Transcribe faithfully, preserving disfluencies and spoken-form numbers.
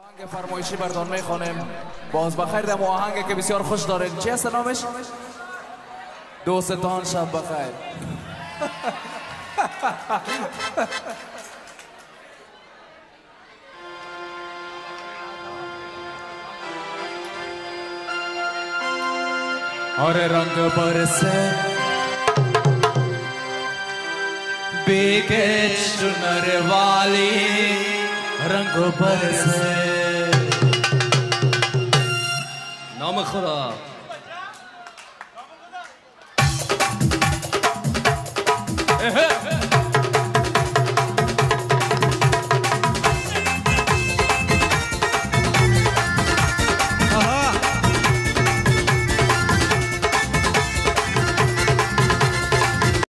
آهنگ فرمایشی بردان میخوانیم. باز بخیر دم آهنگ که بسیار خوش دارین. چی هست نامش؟ دوستان شب بخیر. آره رنگ برسه بیگه چنر والی رنگ برسه. نام خدا.